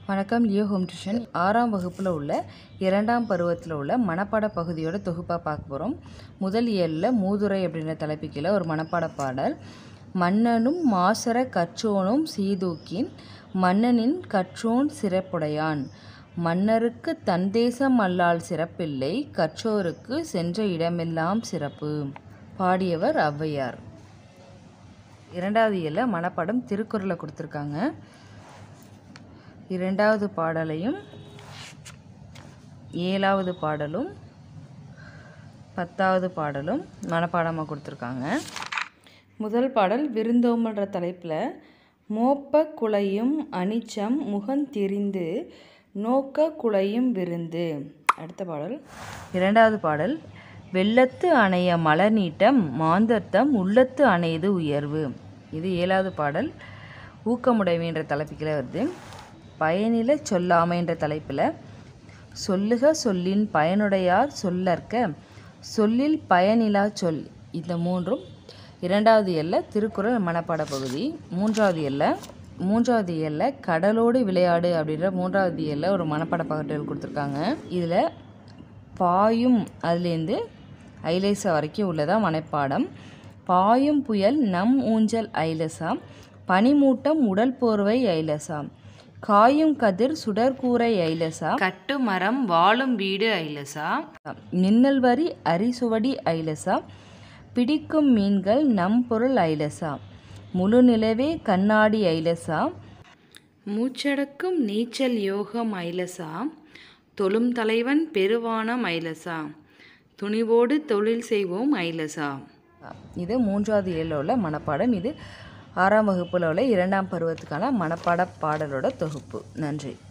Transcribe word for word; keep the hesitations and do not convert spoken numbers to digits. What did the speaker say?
வணக்கம். Leo home tuition ஆறாம் வகுப்பில் உள்ள இரண்டாம் பருவத்தில் உள்ள மனப்பாட பகுதியோட தொகுப்பாக பார்க்க போகிறோம். முதல் இயலில் மூதுரை அப்படின்ற தலைப்புக்கில் ஒரு மனப்பாட பாடல். மன்னனும் மாசற கற்றோனும் சீதூக்கின் மன்னனின் கற்றோன் சிறப்புடையான். மன்னருக்கு தன் தேசம் அல்லால் சிறப்பில்லை, கற்றோருக்கு சென்ற இடமெல்லாம் சிறப்பு. பாடியவர் ஔவையார். இரண்டாவது இயலில் மனப்பாடம் திருக்குறளை கொடுத்துருக்காங்க. இரண்டாவது பாடலையும் ஏழாவது பாடலும் பத்தாவது பாடலும் மனப்பாடமாக கொடுத்துருக்காங்க. முதல் பாடல் விருந்தோம்பல்ன்ற தலைப்பில் மோப்ப குலையும் அனிச்சம் முகந்தெரிந்து நோக்க குலையும் விருந்து. அடுத்த பாடல் இரண்டாவது பாடல் வெள்ளத்து அணைய மலர் நீட்டம் மாந்தர்த்தம் உள்ளத்து அணையது உயர்வு. இது ஏழாவது பாடல் ஊக்கமுடைமைன்ற தலைப்புக்கில் வருது. பயனில சொல்லாமை என்ற தலைப்பில் சொல்லுக சொல்லின் பயனுடையார் சொல்லற்க சொல்லில் பயனிலா சொல். இந்த மூன்றும் இரண்டாவது இயலில் திருக்குறள் மனப்பாட பகுதி. மூன்றாவது இயலில் மூன்றாவது இயலில் கடலோடு விளையாடு அப்படின்ற மூன்றாவது இயலில் ஒரு மனப்பாட பகுதிகள் கொடுத்துருக்காங்க. இதில் பாயும் அதுலேருந்து ஐலேசா வரைக்கும் உள்ளதான் மனப்பாடம். பாயும் புயல் நம் ஊஞ்சல் ஐலசா, பனிமூட்டம் உடல் போர்வை ஐலசா, காயும் கதிர் சுடற்கூரை ஐலசா, கட்டு மரம் வாழும் வீடு ஐலசா, மின்னல் வரி அரிசுவடி ஐலசா, பிடிக்கும் மீன்கள் நம் பொருள் ஐலசா, முழு நிலவே கண்ணாடி ஐலசா, மூச்சடக்கும் நீச்சல் யோகம் ஐலசா, தொழும் தலைவன் பெருவானம் ஐலசா, துணிவோடு தொழில் செய்வோம் ஐலசா. இது மூன்றாவது இயலில் உள்ள மனப்பாடம். இது ஆறாம் வகுப்பில் உள்ள இரண்டாம் பருவத்துக்கான மனப்பாட பாடலோட தொகுப்பு. நன்றி.